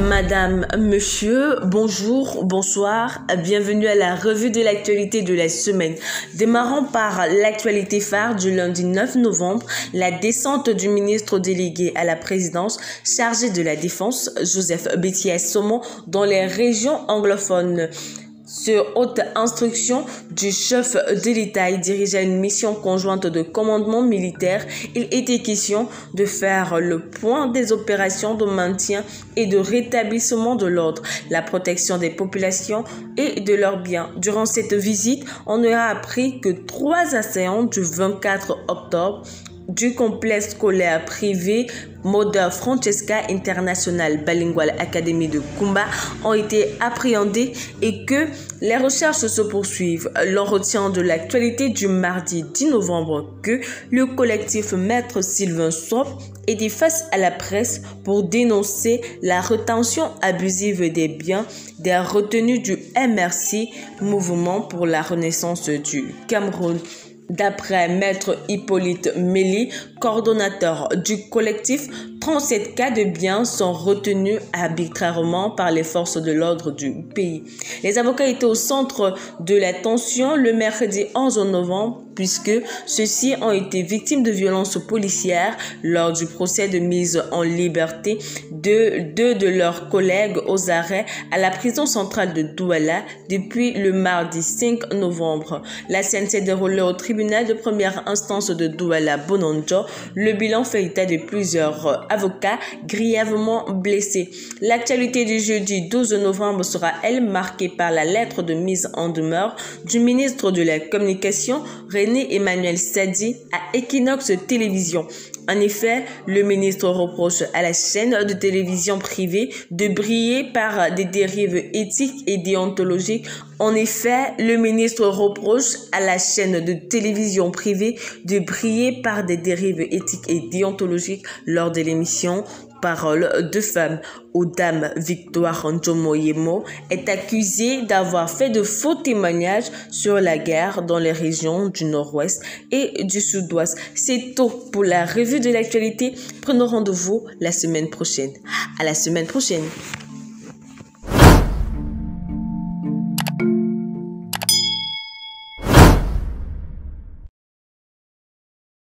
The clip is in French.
Madame, monsieur, bonjour, bonsoir, bienvenue à la revue de l'actualité de la semaine. Démarrons par l'actualité phare du lundi 9 novembre, la descente du ministre délégué à la présidence chargé de la défense, Joseph Bettiya-Assommo, dans les régions anglophones. Sur haute instruction du chef de l'État, il dirigeait une mission conjointe de commandement militaire. Il était question de faire le point des opérations de maintien et de rétablissement de l'ordre, la protection des populations et de leurs biens. Durant cette visite, on aura appris que 3 assaillants du 24 octobre du complexe scolaire privé Mother Francesca International Bilingual Academy de Kumba ont été appréhendés et que les recherches se poursuivent. L'on retient de l'actualité du mardi 10 novembre que le collectif Maître Sylvain Sop était face à la presse pour dénoncer la rétention abusive des biens des retenus du MRC, Mouvement pour la Renaissance du Cameroun. D'après Maître Hippolyte Méli, coordonnateur du collectif, 37 cas de biens sont retenus arbitrairement par les forces de l'ordre du pays. Les avocats étaient au centre de l'attention le mercredi 11 novembre puisque ceux-ci ont été victimes de violences policières lors du procès de mise en liberté de 2 de leurs collègues aux arrêts à la prison centrale de Douala depuis le mardi 5 novembre. La scène s'est déroulée au tribunal de première instance de Douala-Bononjo. Le bilan fait état de plusieurs avocats grièvement blessés. L'actualité du jeudi 12 novembre sera, elle, marquée par la lettre de mise en demeure du ministre de la Communication, René Emmanuel Sadi, à Equinox Télévision. En effet, le ministre reproche à la chaîne de télévision privée de briller par des dérives éthiques et déontologiques. En effet, le ministre reproche à la chaîne de télévision privée de briller par des dérives éthiques et déontologiques lors de l'émission Parole de femmes, où Dame Victoire Njomo-Yemo est accusée d'avoir fait de faux témoignages sur la guerre dans les régions du Nord-Ouest et du Sud-Ouest. C'est tout pour la revue de l'actualité. Prenons rendez-vous la semaine prochaine. À la semaine prochaine.